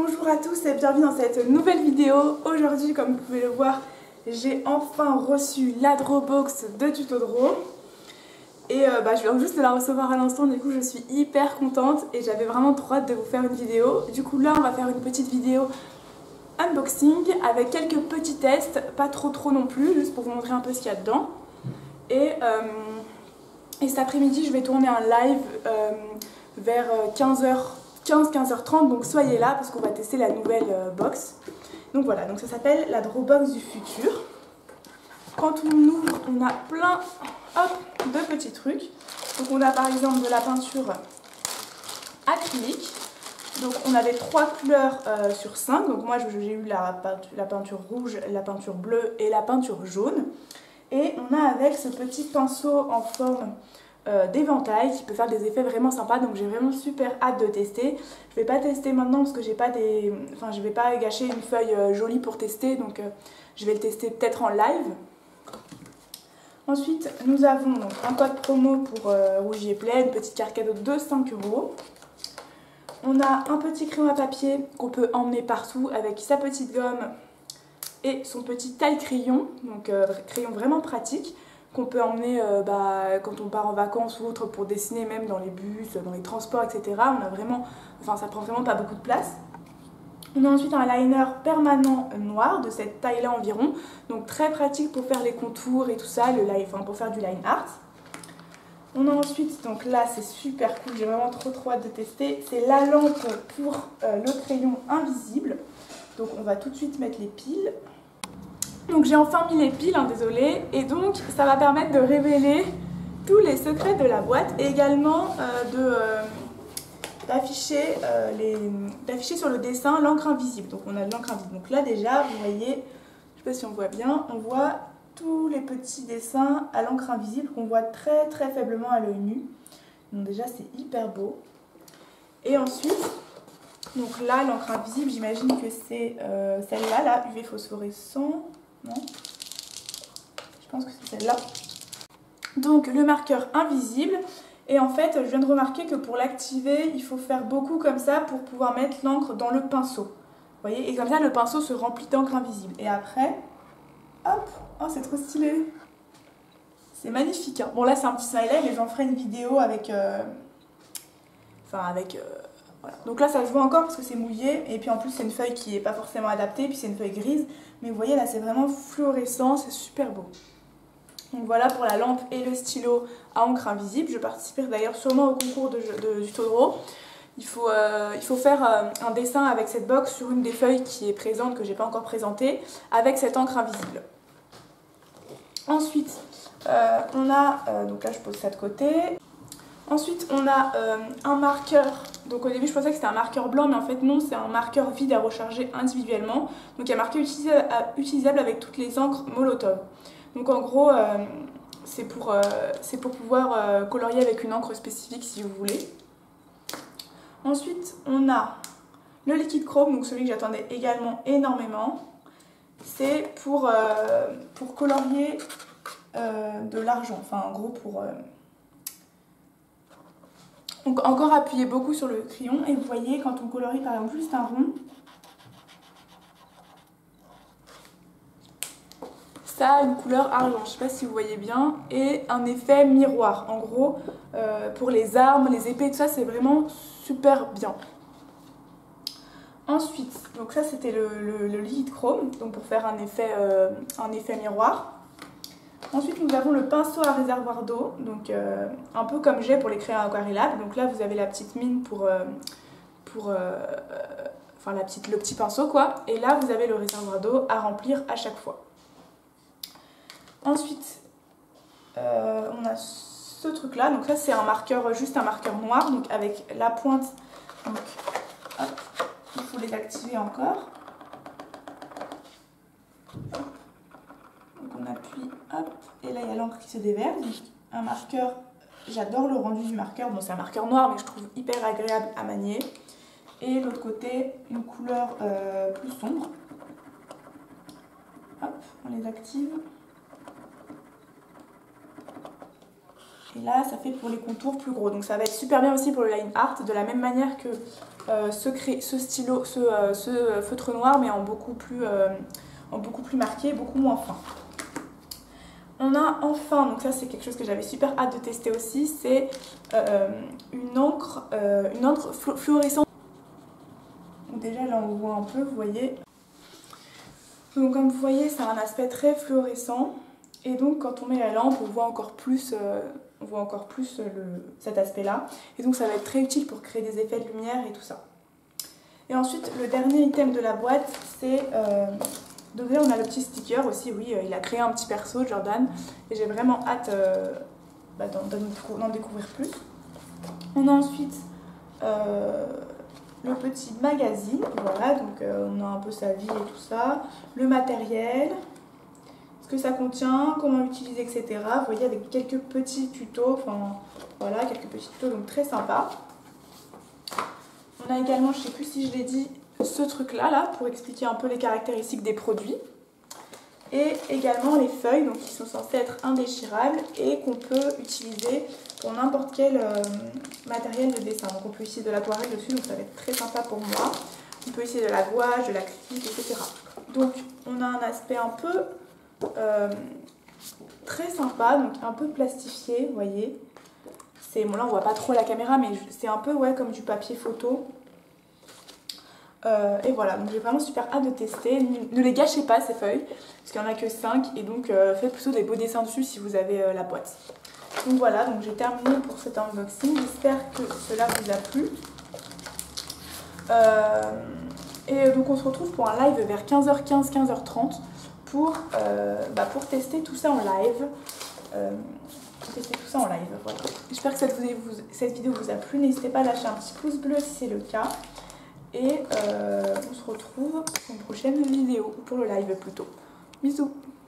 Bonjour à tous et bienvenue dans cette nouvelle vidéo. Aujourd'hui, comme vous pouvez le voir, j'ai enfin reçu la Drawbox de Tuto Draw. Et je viens juste de la recevoir à l'instant, du coup je suis hyper contente et j'avais vraiment trop hâte de vous faire une vidéo. Du coup là on va faire une petite vidéo unboxing avec quelques petits tests, pas trop non plus, juste pour vous montrer un peu ce qu'il y a dedans. Et cet après-midi je vais tourner un live vers 15h30, donc soyez là parce qu'on va tester la nouvelle box. Donc voilà, donc ça s'appelle la Drawbox du futur. Quand on ouvre, on a plein de petits trucs. Donc on a par exemple de la peinture acrylique. Donc on avait 3 couleurs sur 5. Donc moi j'ai eu la peinture rouge, la peinture bleue et la peinture jaune. Et on a avec ce petit pinceau en forme d'éventail qui peut faire des effets vraiment sympas, donc j'ai vraiment super hâte de tester. Je vais pas tester maintenant parce que j'ai pas je vais pas gâcher une feuille jolie pour tester, donc je vais le tester peut-être en live. Ensuite nous avons donc un code promo pour Rougier Play, une petite carte cadeau de 5 €. On a un petit crayon à papier qu'on peut emmener partout avec sa petite gomme et son petit taille-crayon, donc crayon vraiment pratique qu'on peut emmener quand on part en vacances ou autre pour dessiner, même dans les bus, dans les transports, etc. On a vraiment, ça prend vraiment pas beaucoup de place. On a ensuite un liner permanent noir de cette taille-là environ, donc très pratique pour faire les contours et tout ça, pour faire du line art. On a ensuite, donc là c'est super cool, j'ai vraiment trop hâte de tester, c'est la lampe pour le crayon invisible. Donc on va tout de suite mettre les piles. Donc j'ai enfin mis les piles, désolée, et donc ça va permettre de révéler tous les secrets de la boîte et également d'afficher sur le dessin l'encre invisible. Donc on a de l'encre invisible. Donc là déjà, vous voyez, je sais pas si on voit bien, on voit tous les petits dessins à l'encre invisible qu'on voit très faiblement à l'œil nu. Donc déjà c'est hyper beau. Et ensuite, donc là l'encre invisible, j'imagine que c'est celle-là, là, UV phosphorescent. Non, je pense que c'est celle-là. Donc le marqueur invisible. Et en fait, je viens de remarquer que pour l'activer, il faut faire beaucoup comme ça pour pouvoir mettre l'encre dans le pinceau. Vous voyez? Et comme ça, le pinceau se remplit d'encre invisible. Et après, hop, oh c'est trop stylé. C'est magnifique, hein. Bon là c'est un petit smiley, mais j'en ferai une vidéo avec... Voilà. Donc là ça se voit encore parce que c'est mouillé et puis en plus c'est une feuille qui n'est pas forcément adaptée, puis c'est une feuille grise, mais vous voyez là c'est vraiment fluorescent, c'est super beau. Donc voilà pour la lampe et le stylo à encre invisible. Je participerai d'ailleurs sûrement au concours de Tuto Draw. Il faut faire un dessin avec cette box sur une des feuilles qui est présente, que j'ai pas encore présentée, avec cette encre invisible. Ensuite on a, donc là je pose ça de côté. Ensuite on a un marqueur, donc au début je pensais que c'était un marqueur blanc mais en fait non, c'est un marqueur vide à recharger individuellement. Donc il y a marqué utilisable avec toutes les encres Molotov. Donc en gros c'est pour pouvoir colorier avec une encre spécifique si vous voulez. Ensuite on a le liquide chrome, donc celui que j'attendais également énormément. C'est pour colorier de l'argent, enfin en gros pour... Donc encore appuyer beaucoup sur le crayon et vous voyez quand on colorie par exemple juste un rond, ça a une couleur argent, je ne sais pas si vous voyez bien, et un effet miroir. En gros, pour les armes, les épées, tout ça, c'est vraiment super bien. Ensuite, donc ça c'était le liquide chrome, donc pour faire un effet miroir. Ensuite, nous avons le pinceau à réservoir d'eau, donc un peu comme j'ai pour les crayons aquarellables. Donc là, vous avez la petite mine le petit pinceau quoi. Et là, vous avez le réservoir d'eau à remplir à chaque fois. Ensuite, on a ce truc là. Donc ça, c'est un marqueur, juste un marqueur noir, donc avec la pointe. Donc, hop, il faut les activer encore. On appuie, hop, et là il y a l'encre qui se déverse. Donc, un marqueur, j'adore le rendu du marqueur, bon c'est un marqueur noir mais je trouve hyper agréable à manier. Et l'autre côté, une couleur plus sombre. Hop, on les active. Et là, ça fait pour les contours plus gros. Donc ça va être super bien aussi pour le line art, de la même manière que ce feutre noir, mais en beaucoup plus marqué, beaucoup moins fin. On a enfin, donc ça c'est quelque chose que j'avais super hâte de tester aussi, c'est une encre fluorescente. Donc déjà là on voit un peu, vous voyez. Donc comme vous voyez, ça a un aspect très fluorescent. Et donc quand on met la lampe, on voit encore plus, cet aspect-là. Et donc ça va être très utile pour créer des effets de lumière et tout ça. Et ensuite, le dernier item de la boîte, c'est... donc là, on a le petit sticker aussi, oui, il a créé un petit perso, Jordan. Et j'ai vraiment hâte d'en découvrir plus. On a ensuite le petit magazine, voilà, donc on a un peu sa vie et tout ça. Le matériel, ce que ça contient, comment l'utiliser, etc. Vous voyez, avec quelques petits tutos, enfin voilà, quelques petits tutos, donc très sympa. On a également, je ne sais plus si je l'ai dit, ce truc-là, pour expliquer un peu les caractéristiques des produits. Et également les feuilles, donc qui sont censées être indéchirables et qu'on peut utiliser pour n'importe quel matériel de dessin. Donc on peut utiliser de l'aquarelle dessus, donc ça va être très sympa pour moi. On peut utiliser de la gouache, de l'acrylique, etc. Donc on a un aspect un peu très sympa, donc un peu plastifié, vous voyez. Bon, là on voit pas trop la caméra, mais c'est un peu comme du papier photo. Et voilà, donc j'ai vraiment super hâte de tester. Ne les gâchez pas ces feuilles, parce qu'il n'y en a que 5, et donc faites plutôt des beaux dessins dessus si vous avez la boîte. Donc voilà, donc j'ai terminé pour cet unboxing. J'espère que cela vous a plu. Et donc on se retrouve pour un live vers 15h15, 15h30 pour tester tout ça en live. Voilà. J'espère que cette vidéo vous a plu. N'hésitez pas à lâcher un petit pouce bleu si c'est le cas. Et on se retrouve pour une prochaine vidéo, ou pour le live plutôt. Bisous!